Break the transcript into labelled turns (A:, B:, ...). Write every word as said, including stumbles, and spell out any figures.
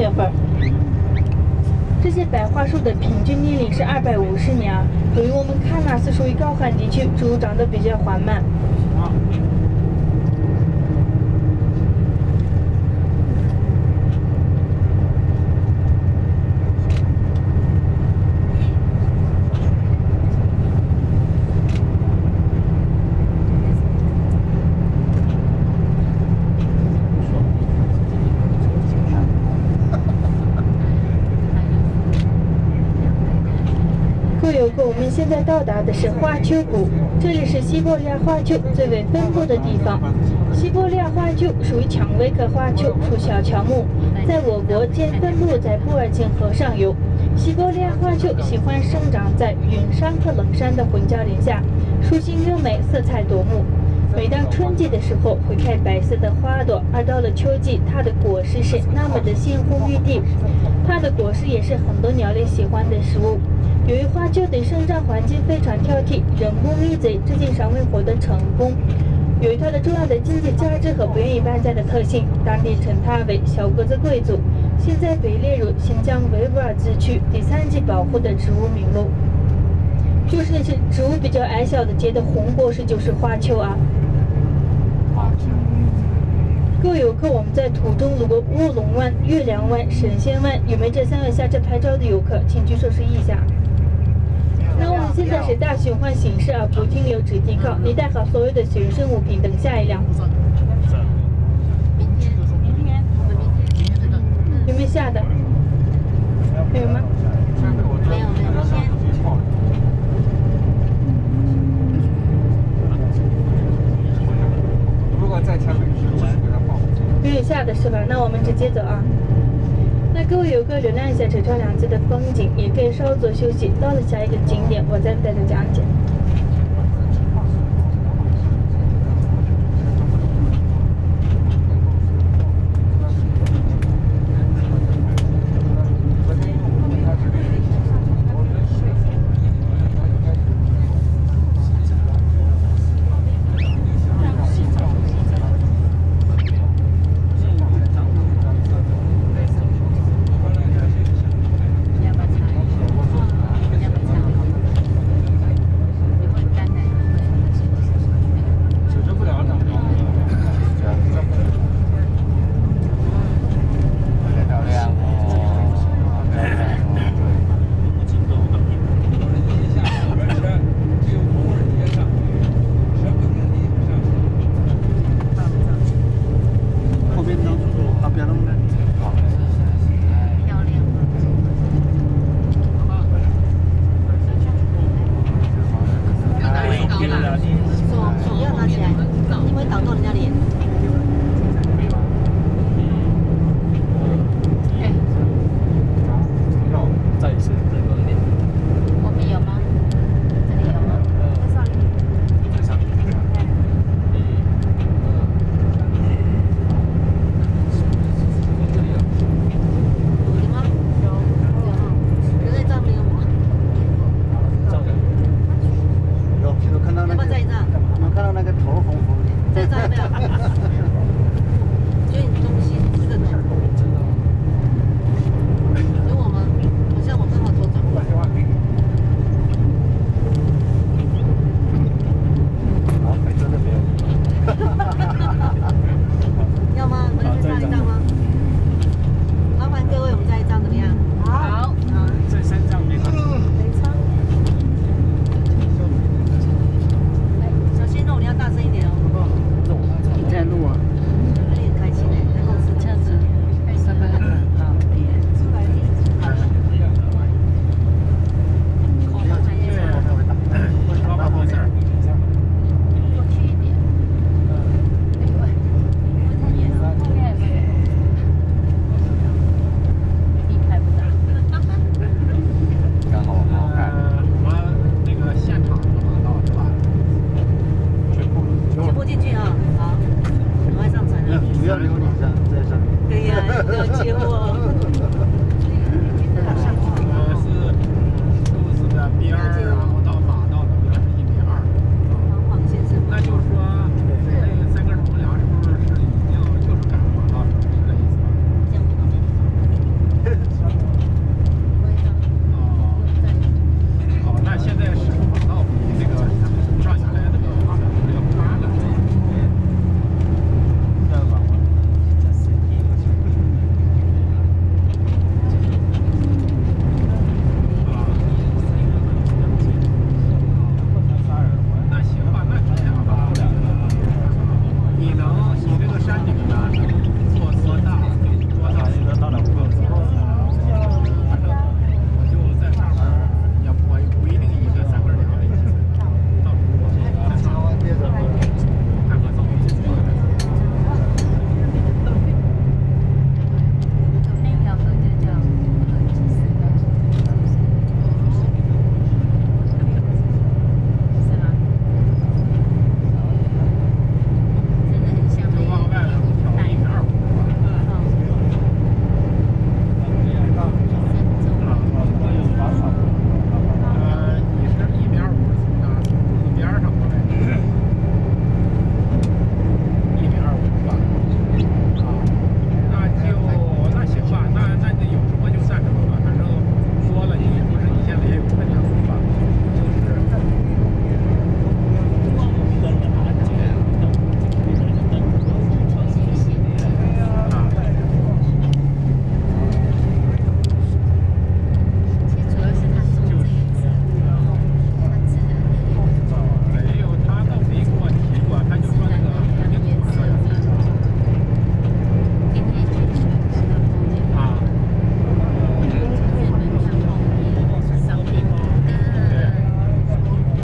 A: 月份。这些白桦树的平均年龄是二百五十年啊。由于我们喀纳斯属于高寒地区，植物长得比较缓慢。各位游客，我们现在到达的是花丘谷，这里是西伯利亚花丘最为分布的地方。西伯利亚花丘属于蔷薇科花丘，属小乔木，在我国间分布在布尔津河上游。西伯利亚花丘喜欢生长在云杉和冷杉的混交林下，树形优美，色彩夺目。每当春季的时候会开白色的花朵，而到了秋季，它的果实是那么的鲜红欲滴。它的果实也是很多鸟类喜欢的食物。由于花丘的生长环境非常挑剔，人工育栽至今尚未获得成功。由于它的重要的经济价值和不愿意搬家的特性，当地称它为小个子贵族。现在被列入新疆维吾尔自治区第三级保护的植物名录。就是那些植物比较矮小的结的红果实就是花丘啊。各位游客，我们在途中路过卧龙湾、月亮湾、神仙湾，有没有这三位下车拍照的游客？请举手示意一下。那我们现在是大循环行驶啊，不停留，只停靠。你带好所有的随身物品，等下一辆。有没有下的？还有吗？
B: 没有，没有，先。
C: 如果在前面，给他报。
A: 没有下的是吧？那我们直接走啊。那各位游客浏览一下这条两侧的风景，也可以稍作休息。到了下一个景点，我再带着讲解。